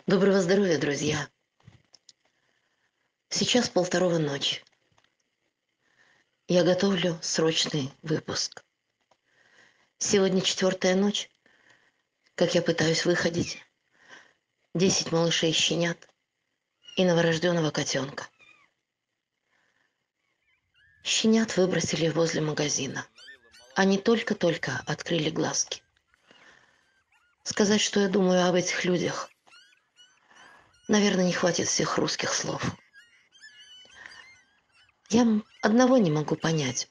Доброго здоровья, друзья! Сейчас 1:30 ночи. Я готовлю срочный выпуск. Сегодня 4-я ночь, как я пытаюсь выходить. 10 малышей-щенят и новорожденного котенка. Щенят выбросили возле магазина. Они только-только открыли глазки. Сказать, что я думаю об этих людях, наверное, не хватит всех русских слов. Я одного не могу понять.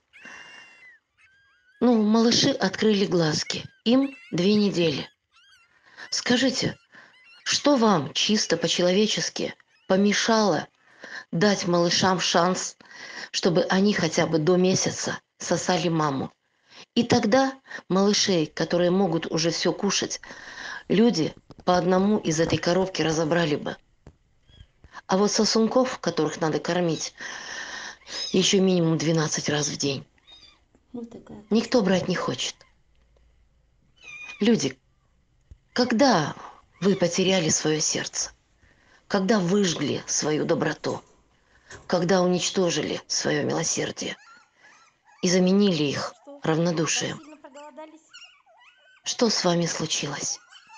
Ну, малыши открыли глазки. Им 2 недели. Скажите, что вам чисто по-человечески помешало дать малышам шанс, чтобы они хотя бы до месяца сосали маму? И тогда малышей, которые могут уже все кушать, люди по одному из этой коробки разобрали бы. А вот сосунков, которых надо кормить еще минимум 12 раз в день, никто брать не хочет. Люди, когда вы потеряли свое сердце? Когда выжгли свою доброту? Когда уничтожили свое милосердие и заменили их Что? Так равнодушием? сильно проголодались? Что с вами случилось?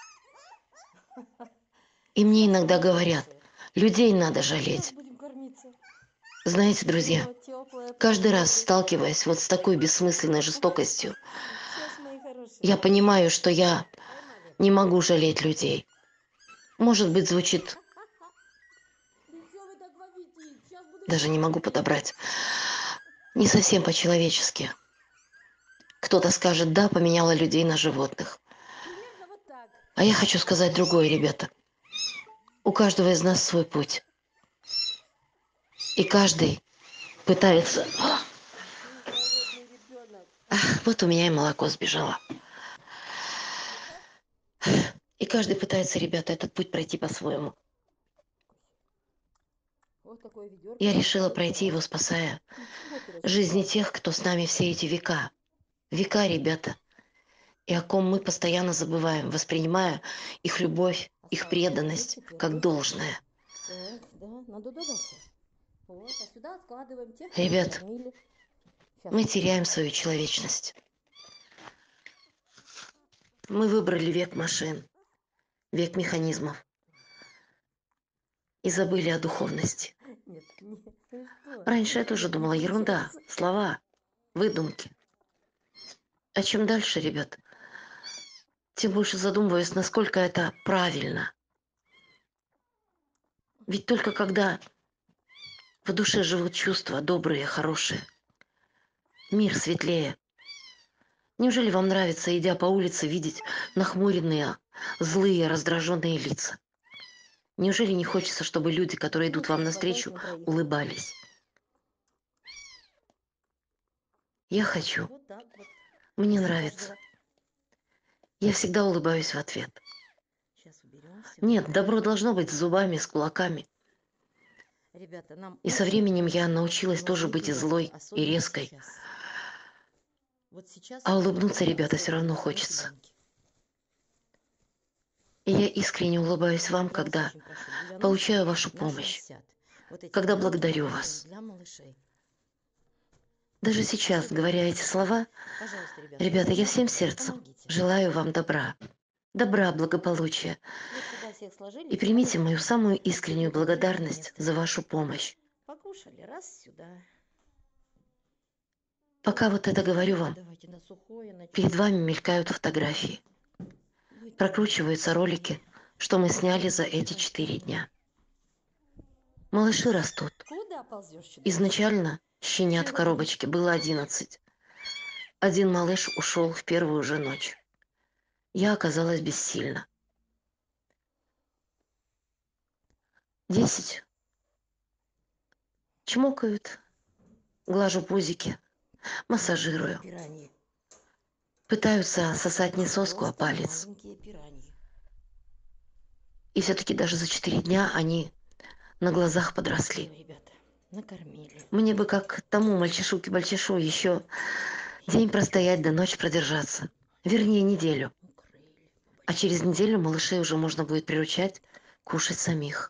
И мне иногда говорят, людей надо Сейчас жалеть. будем кормиться. Знаете, друзья, О, теплое каждый раз положили. сталкиваясь вот с такой бессмысленной жестокостью, Сейчас, мои хорошие. я понимаю, что я Поймали. не могу жалеть людей. Может быть, звучит, Да что вы так говорите? Сейчас буду даже не могу кормить. подобрать, не совсем по-человечески. Кто-то скажет, да, поменяла людей на животных. Примерно вот так. А я хочу сказать другое, ребята. У каждого из нас свой путь. И каждый пытается... Ой, голодный ребенок. Вот у меня и молоко сбежало. И каждый пытается, ребята, этот путь пройти по-своему. Вот такое ведерко. Я Я решила специально пройти взяла. его, спасая Ничего ты жизни рассказал. тех, кто с нами все эти века. Века, ребята. И о ком мы постоянно забываем, воспринимая их любовь, их Осталось положить преданность теперь, как да? должное. Так, да, надо додаться. Вот, а сюда откладываем тех, кого Ребят, накормили. Сейчас мы покажу. теряем свою человечность. Мы выбрали век машин, век механизмов и забыли о духовности. Нет, не, ты что? Раньше я тоже Нет, не думала, ерунда, получается. слова, выдумки. А чем дальше, ребят, тем больше задумываюсь, насколько это правильно. Ведь только когда в душе живут чувства добрые, хорошие, мир светлее. Неужели вам нравится, идя по улице, видеть нахмуренные, злые, раздраженные лица? Неужели не хочется, чтобы люди, которые идут вам Хватает навстречу, на троих. улыбались? Я хочу. Вот так вот. Мне За нравится. каждого. Я всегда улыбаюсь в ответ. Сейчас уберем все. Нет, добро должно быть с зубами, с кулаками. Ребята, нам И со очень временем я хочется научилась тоже положить быть и медовухи, злой, и особенно резкой. сейчас. Вот сейчас А я улыбнуться, чувствую ребята, все особенно равно эти хочется. банки. И я искренне улыбаюсь вам, Я вас когда очень прошу, 90 получаю вашу на помощь, 60. Вот эти когда банки благодарю оставим вас. для малышей. Даже сейчас, Особенно говоря для эти малышей. слова, Пожалуйста, ребятки, ребята, я всем помогите, сердцем помогите. желаю вам добра. Добра, благополучия. Вот сюда всех сложили, И все примите положите мою туда. самую И все искреннюю будем делить на благодарность место. за вашу помощь. Покушали, раз сюда. Пока вот это говорю Давайте, вам, давайте на сухое, на перед чуть-чуть. вами мелькают фотографии, Будьте мои прокручиваются хорошие. ролики, что мы сняли за эти 4 Спасибо. дня. Малыши растут. Куда ползешь, чудовище? Изначально щенят в коробочке было 11. Один малыш ушел в первую же ночь. Я оказалась бессильна. 10 чмокают, глажу пузики, Маленькие массажирую. пираньи. Пытаются сосать не соску, а Просто палец. маленькие пираньи. И все-таки даже за 4 дня они на глазах Все, подросли. ребята, накормили. Мне бы как тому мальчишу-кибальчишу еще день простоять да ночь продержаться. Вернее, неделю. Укрыли. А Бабочки. через неделю малышей уже можно будет приручать кушать самих.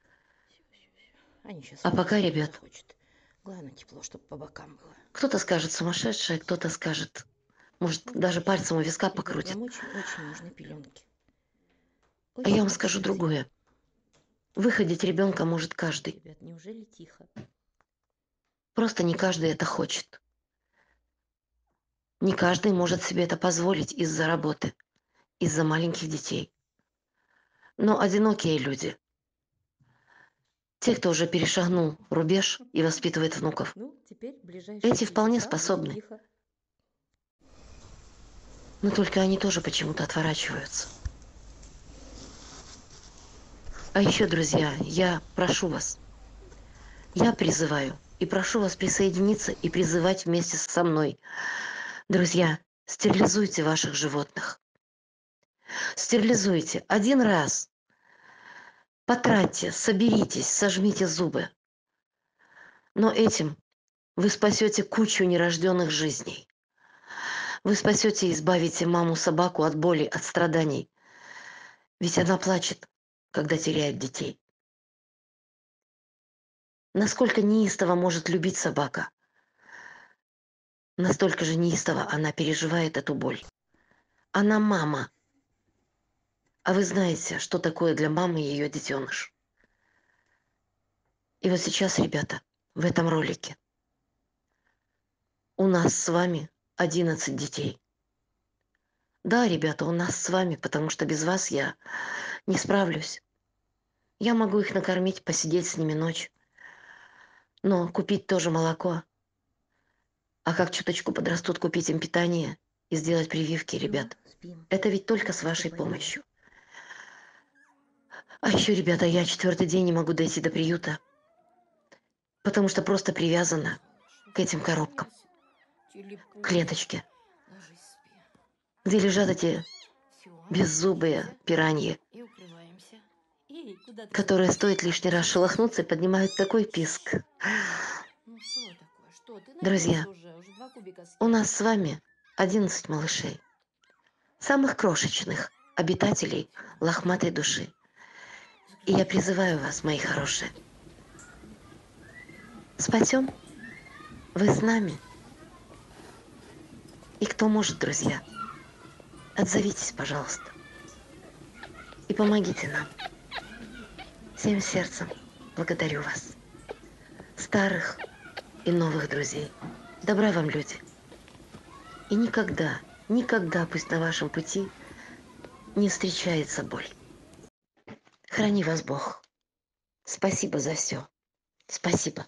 Они сейчас А пока, ребят, захочет. Главное тепло, чтобы по бокам было. кто-то скажет сумасшедшая, кто-то скажет, может, даже пальцем у виска Ребят, покрутит. вам очень нужны пеленки. А я вам Очень, скажу друзья. другое. Выходить ребенка может каждый. Ребят, неужели тихо? Просто не каждый это хочет. Не каждый может себе это позволить из-за работы, из-за маленьких детей. Но одинокие люди, те, кто уже перешагнул рубеж и воспитывает внуков, Ну, теперь ближайшие эти 3 вполне часа будет способны. тихо. Но только они тоже почему-то отворачиваются. А еще, друзья, я прошу вас, я призываю и прошу вас присоединиться и призывать вместе со мной. Друзья, стерилизуйте ваших животных. Стерилизуйте один раз. Потратьте, соберитесь, сожмите зубы. Но этим вы спасете кучу нерожденных жизней. Вы спасете и избавите маму-собаку от боли, от страданий. Ведь она плачет, когда теряет детей. Насколько неистово может любить собака, настолько же неистово она переживает эту боль. Она мама. А вы знаете, что такое для мамы ее детеныш. И вот сейчас, ребята, в этом ролике у нас с вами 11 детей. Да, ребята, у нас с вами, потому что без вас я не справлюсь. Я могу их накормить, посидеть с ними ночь. Но купить тоже молоко. А как чуточку подрастут, купить им питание и сделать прививки, ребят. Спим. Это ведь только с вашей помощью. А еще, ребята, я 4-й день не могу дойти до приюта, потому что просто привязана к этим коробкам, клеточке, где лежат эти беззубые пираньи, которые стоит лишний раз шелохнуться и поднимают такой писк. Друзья, у нас с вами 11 малышей, самых крошечных обитателей лохматой души. И я призываю вас, мои хорошие, спасем? Вы с нами? И кто может, друзья, отзовитесь, пожалуйста, и помогите нам. Всем сердцем благодарю вас, старых и новых друзей. Добра вам, люди. И никогда, никогда пусть на вашем пути не встречается боль. Храни вас Бог. Спасибо за все. Спасибо.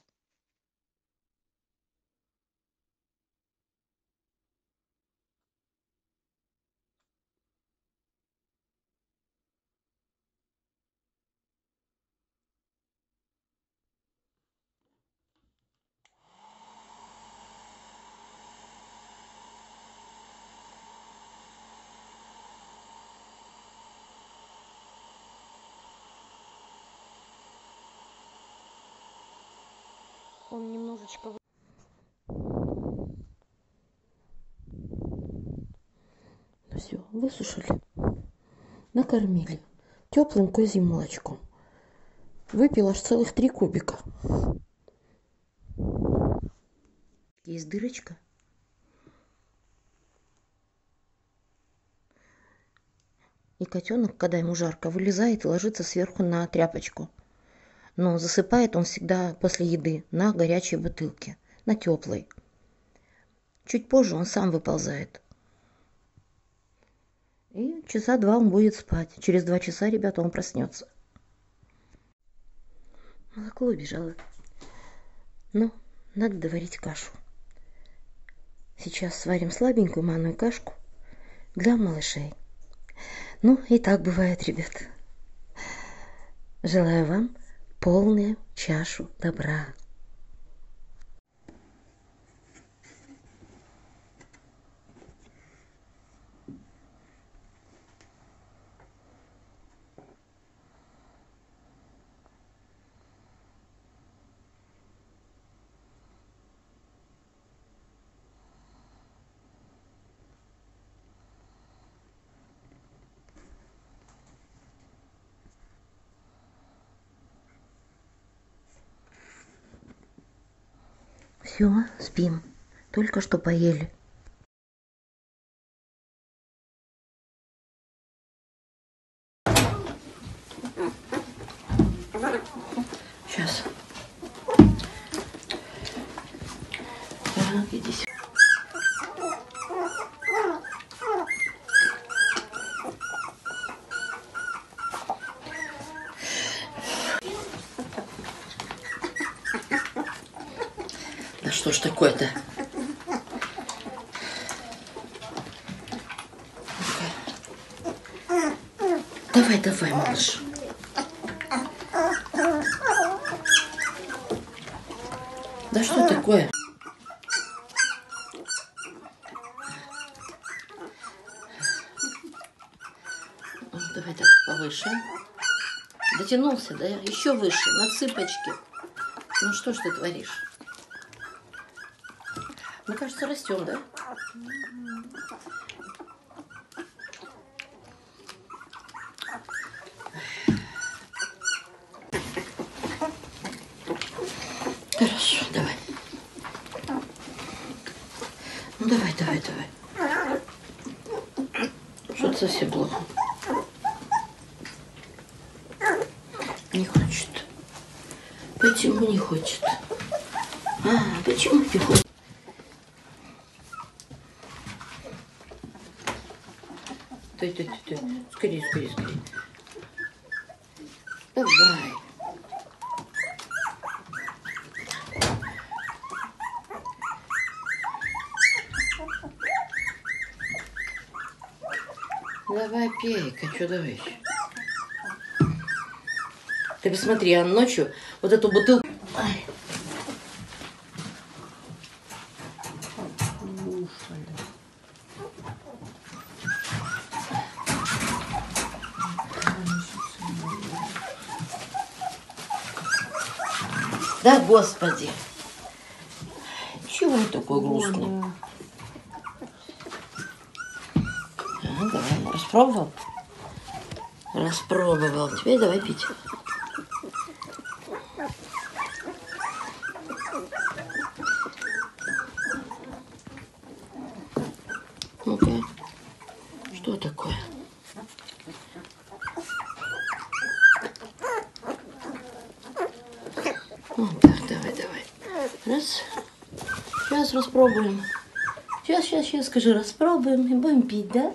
Он немножечко... Ну все, высушили. Накормили. Теплым козьим молочком. Выпил аж целых 3 кубика. Есть дырочка. И котенок, когда ему жарко, вылезает и ложится сверху на тряпочку. Но засыпает он всегда после еды на горячей бутылке, на теплой. Чуть позже он сам выползает. И часа 2 он будет спать. Через 2 часа, ребята, он проснется. Молоко убежало. Ну, надо доварить кашу. Сейчас сварим слабенькую манную кашку для малышей. Ну, и так бывает, ребят. Желаю вам полную чашу добра. Все, спим. Только что поели. Сейчас. Так, иди сюда. Да что ж такое-то? Давай, давай, малыш. Да что такое? Давай так повыше. Дотянулся, да? Еще выше, на цыпочки. Ну что ж ты творишь? Мне кажется, растем, да? Хорошо, давай. Ну давай, давай, давай. Что-то совсем плохо. Не хочет. Почему не хочет? Почему не хочет? Стой. Скорее. Давай. Давай, пей-ка, что давай еще? Ты посмотри, а ночью вот эту бутылку... Ай. Да, Господи. Чего он такой грустный? Давай, распробовал? Распробовал. Теперь давай пить. Ну-ка. Что такое? Вот так, давай. Раз. Сейчас распробуем. Сейчас, скажи, распробуем и будем пить, да?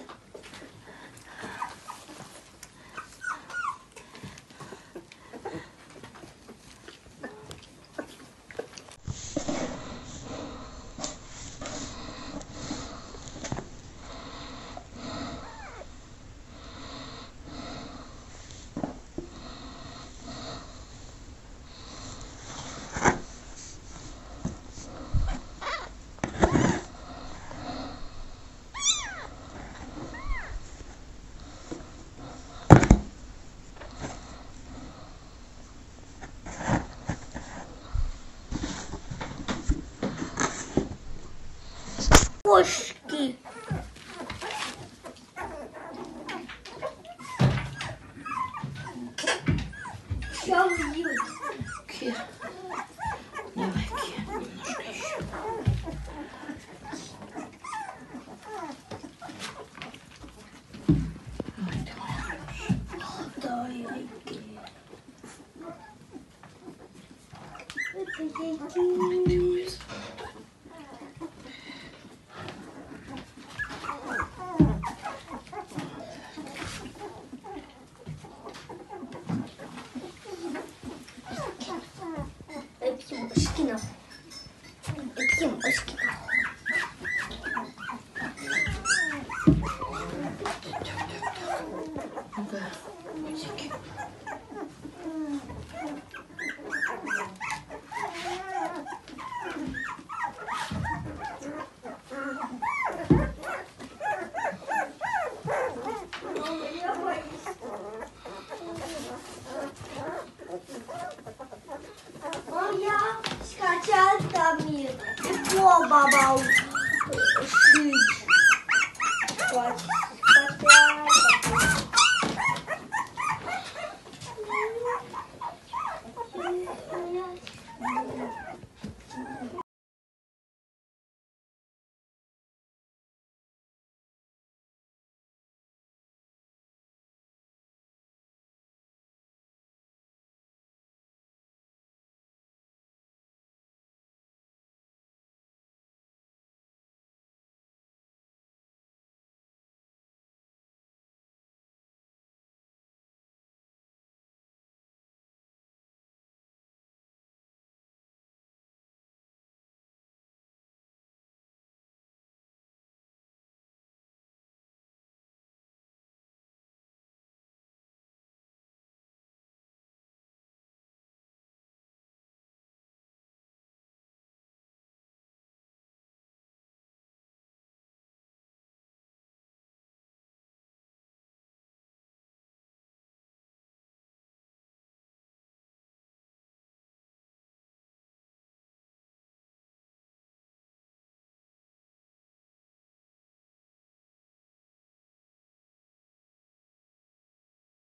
Кошки. Что делать? Кир. Давай, Кир, немножко еще. Ой, ты мой хороший. Дай, Ой, ты мой золотой. Ну-ка, котики. Я скачал тамир. И баба шить. Хватит.